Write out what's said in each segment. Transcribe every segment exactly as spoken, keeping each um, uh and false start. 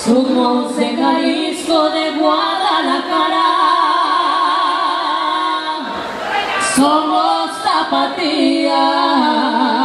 Somos de Jalisco, de Guadalajara, somos tapatías.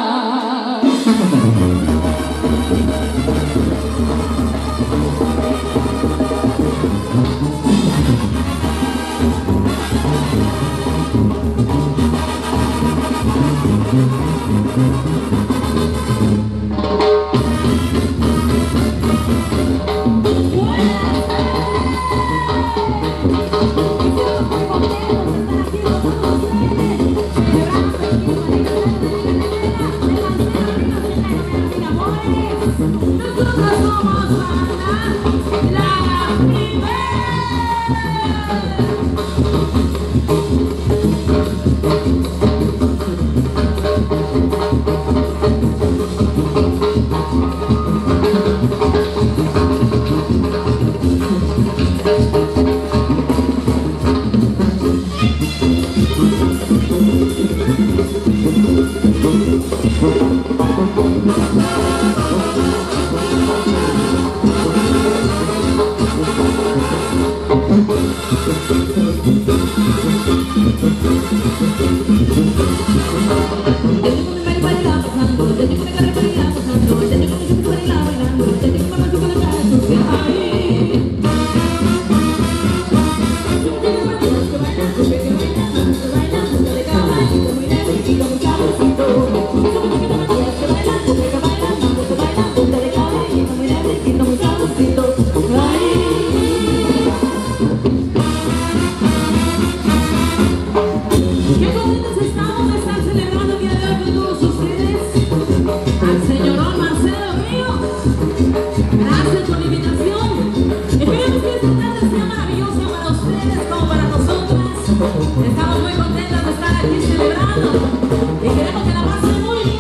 Estamos muy contentos de estar aquí celebrando y queremos que la pasen muy bien,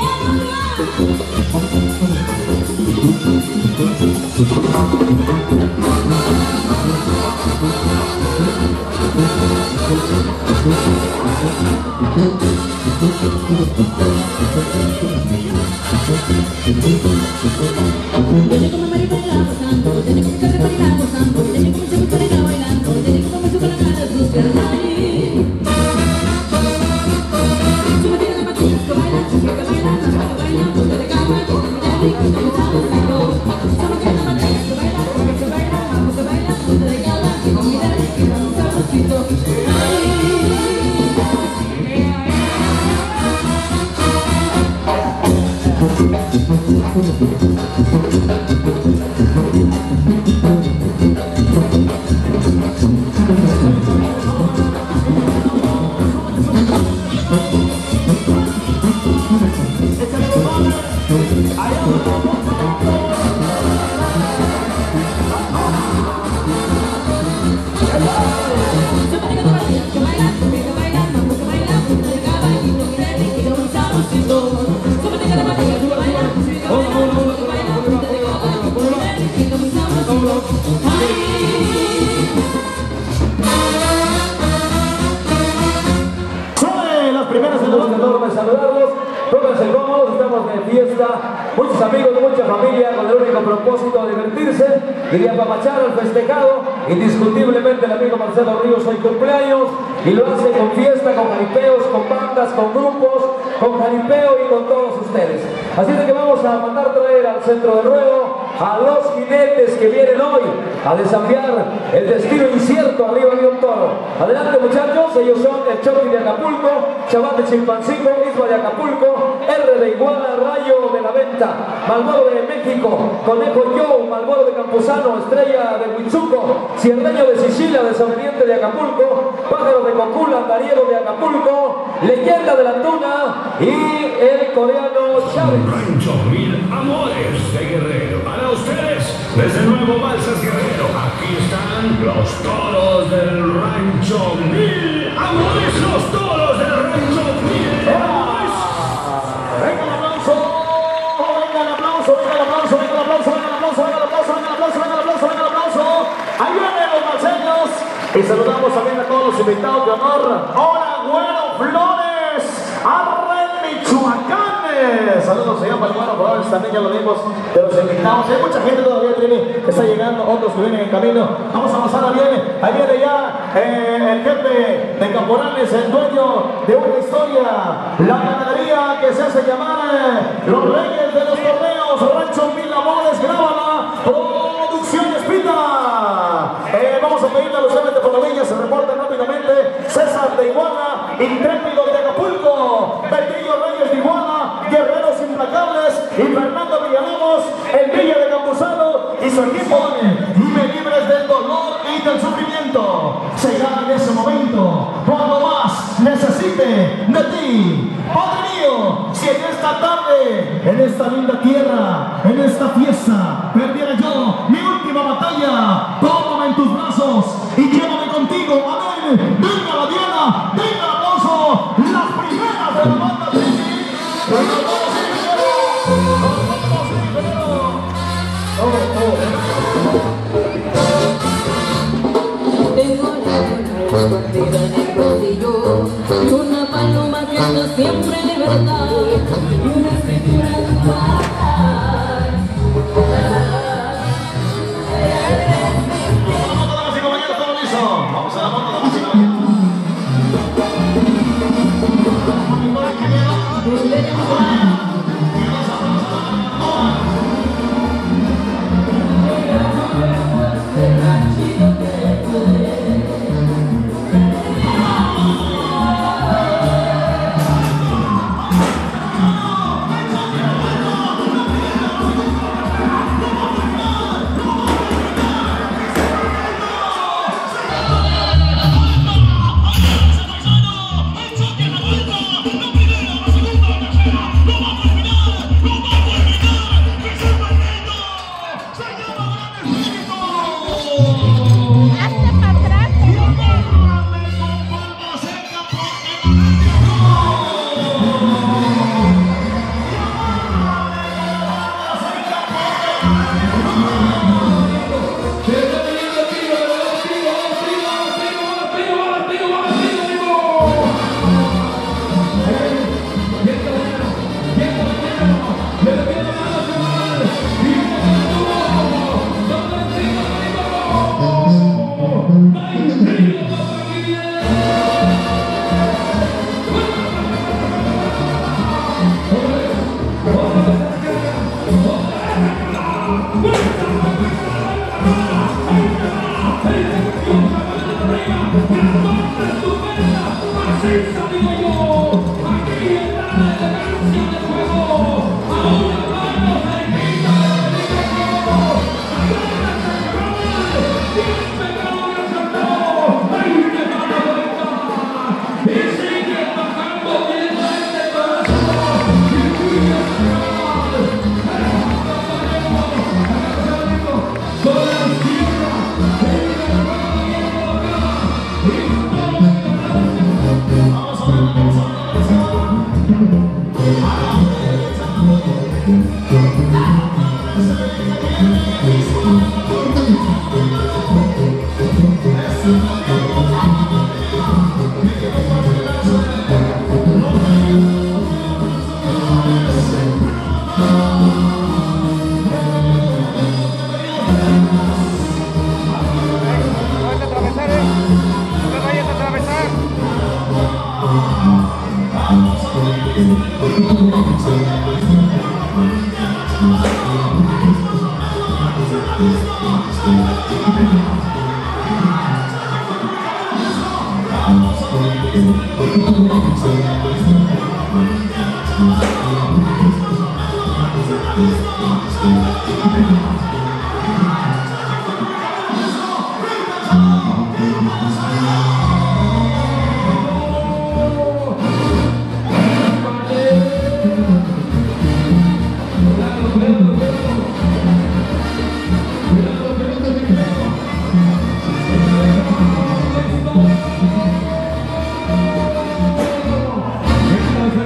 saludarlos, pónganse cómodos, estamos de fiesta, muchos amigos, mucha familia, con el único propósito de divertirse y de apapachar al festejado. Indiscutiblemente el amigo Marcelo Ríos hoy cumpleaños y lo hace con fiesta, con jaripeos, con bandas, con grupos, con jaripeo y con todos ustedes. Así de que vamos a mandar traer al centro de ruedo a los jinetes que vienen hoy a desafiar el destino incierto arriba de un toro. Adelante muchachos, ellos son el Choqui de Acapulco, Chaval de Chilpancingo, Isla de Acapulco, R de Iguala, Rayo de la Venta, Malboro de México, Conejo Joe, Malboro de Campuzano, Estrella de Huichuco, Cierreño de Sicilia, Desobediente de Acapulco, Pájaro de Cocula, Andariego de Acapulco, Leyenda de la Tuna y el coreano Chávez. Rancho Mil Amores de Guerrero. Para ustedes, desde Nuevo Balsas Guerrero, aquí están los toros del Rancho Mil Amores, los toros del Rancho Mil Amores. Venga el aplauso, venga el aplauso, venga el aplauso, venga el aplauso, venga el aplauso, venga el aplauso, venga el aplauso, venga el aplauso, venga el aplauso. Ahí vienen los marceños y saludamos también a todos los invitados de honor. Hola, Güero Flores, Arre Michoacán. Martínez. Saludos, señor Palomaro Flores, también ya lo vimos, de los invitados. Hay mucha gente todavía, Trini, que está llegando, otros que vienen en camino. Vamos a avanzar, ahí viene, ahí viene ya eh, el jefe de Caporales, el dueño de una historia, la ganadería que se hace llamar eh, los reyes de los torneos, Rancho Mil Amores, Grábala, Producciones Pita. Eh, vamos a pedirle a los jefes de Palomeña, se reportan rápidamente. César de Iguala, Intrépido de Acapulco, Betillo Reyes de Iguala, Guerreros Implacables y Fernando Villalobos, el Villa de Campuzano y su equipo. Dime libres del dolor y del sufrimiento. Llegará en ese momento cuando más necesite de ti. Padre mío, si en esta tarde, en esta linda tierra, en esta fiesta, perdiera yo mi última batalla, tómame en tus brazos y llévame contigo. Amén. Venga la Diana, venga el aplauso, las primeras de la banda Trini. Tengo la luna escondida en el bolsillo y una paloma viendo siempre de verdad y una escritura en paz. Damas y caballeros, todo listo. Vamos a la moto, damas y caballeros.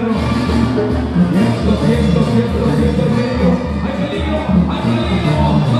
Siento, siento, siento, siento, siento. ¡Hay peligro! ¡Hay peligro!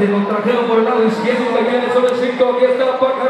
se contrajeron por el lado izquierdo, ahí viene sobre el cinco, aquí está Paco